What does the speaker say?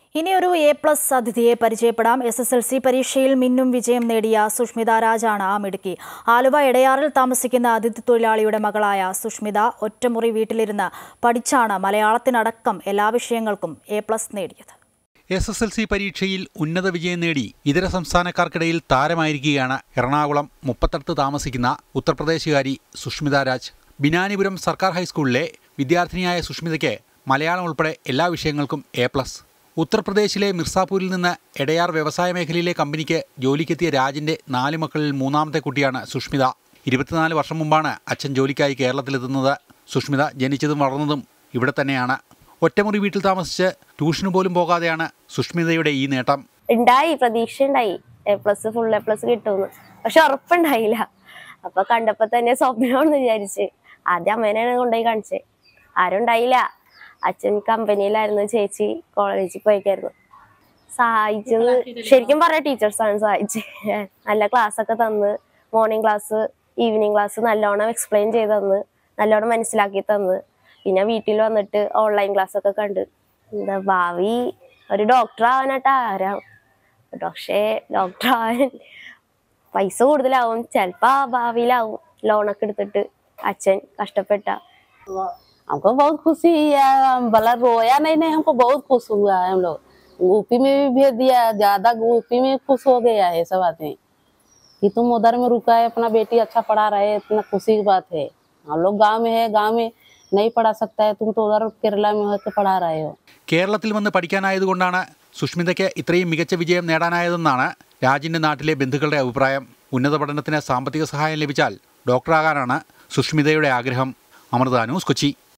ഇനിയൊരു A+ അതിഥിയെ പരിചയപ്പെടാം. SSLC പരീക്ഷയിൽ മിന്നും വിജയം നേടിയ സുഷ്മിത രാജാണ് ആ മിടുക്കി. ആലുവ എടയാറിൽ താമസിക്കുന്ന അതിഥി തൊഴിലാളിയുടെ മകളായ സുഷ്മിത ഒറ്റമുറി വീട്ടിലിരുന്ന് പഠിച്ചാണ് മലയാളത്തിനടക്കം എല്ലാ വിഷയങ്ങൾക്കും A+ നേടിയത്. SSLC പരീക്ഷയിൽ ഉന്നത വിജയം നേടി ഇതര സംസ്ഥാനക്കാർക്കിടയിൽ താരമായിരിക്കുകയാണ് എറണാകുളം മുപ്പത്തടുത്ത് താമസിക്കുന്ന ഉത്തർപ്രദേശുകാരി സുഷ്മിത രാജ്. ബിനാനിപുരം സർക്കാർ ഹൈസ്കൂളിലെ വിദ്യാർത്ഥിനിയായ സുഷ്മിതയ്ക്ക് മലയാളം ഉൾപ്പെടെ എല്ലാ വിഷയങ്ങൾക്കും A+. ഉത്തർപ്രദേശിലെ മിർസാപൂരിൽ നിന്ന് എടയാർ വ്യവസായ മേഖലയിലെ കമ്പനിക്ക് ജോലിക്കെത്തിയ രാജിന്റെ 4 മക്കളിൽ മൂന്നാമത്തെ കുട്ടിയാണ് സുഷ്മിത. 24 വർഷം മുമ്പാണ് അച്ഛൻ ജോലിക്കായി കേരളത്തിലെത്തുന്നത്. സുഷ്മിത ജനിച്ചതും വളർന്നതും ഇവിടെ തന്നെയാണ്. ഒറ്റമുറി വീട്ടിൽ താമസിച്ച് ട്യൂഷന് പോലും പോകാതെയാണ് സുഷ്മിതയുടെ ഈ നേട്ടം. പ്രതീക്ഷയുണ്ടായി ഫുൾ A+ കിട്ടുമെന്ന്. പക്ഷെ ഉറപ്പുണ്ടായില്ല. അപ്പൊ കണ്ടപ്പോ തന്നെ സ്വപ്നമാണെന്ന് വിചാരിച്ച് ആദ്യം അമ്മേനെയാണ് കൊണ്ടുപോയി കാണിച്ചേ. ആരും ഉണ്ടായില്ല. അച്ഛൻ കമ്പനിയിലായിരുന്നു, ചേച്ചി കോളേജിൽ പോയിക്കായിരുന്നു. സഹായിച്ചത് ശരിക്കും പറഞ്ഞ ടീച്ചേഴ്സാണ് സഹായിച്ചത്. നല്ല ക്ലാസ് ഒക്കെ തന്ന്, മോർണിംഗ് ക്ലാസ്, ഈവനിങ് ക്ലാസ് നല്ലോണം എക്സ്പ്ലെയിൻ ചെയ്ത് തന്ന്, നല്ലോണം മനസ്സിലാക്കി തന്ന്. പിന്നെ വീട്ടിൽ വന്നിട്ട് ഓൺലൈൻ ക്ലാസ് ഒക്കെ കണ്ട്. ഭാവി ഒരു ഡോക്ടർ ആവാനായിട്ട് ആരാം. പക്ഷേ ഡോക്ടർ ആവാൻ പൈസ കൂടുതലാവും, ചിലപ്പോ ഭാവിയിലാവും. ലോണൊക്കെ എടുത്തിട്ട് അച്ഛൻ കഷ്ടപ്പെട്ട. हमको बहुत खुशी है, भला रोया नहीं, हमको बहुत खुश हुआ है। हम लोग यूपी में भी भेज दिया, ज्यादा यूपी में खुश हो गया है सब बातें कि तुम उधर में रुका है, अपना बेटी अच्छा पढ़ा रहे, इतना खुशी की बात है। हम लोग गांव में है, गांव में नहीं पढ़ा सकता है, तुम तो उधर केरला में होकर पढ़ा रहे हो. കേരളത്തിൽ വന്ന് പഠിക്കാനായതുകൊണ്ടാണ് സുഷ്മിതയ്ക്ക് ഇത്രയും മികച്ച വിജയം നേടാനായതെന്നാണ് രാജിന്റെ നാട്ടിലെ ബന്ധുക്കളുടെ അഭിപ്രായം. ഉന്നത പഠനത്തിന് സാമ്പത്തിക സഹായം ലഭിച്ചാൽ ഡോക്ടറാകാനാണ് സുഷ്മിതയുടെ ആഗ്രഹം. അമൃത ന്യൂസ്, കൊച്ചി.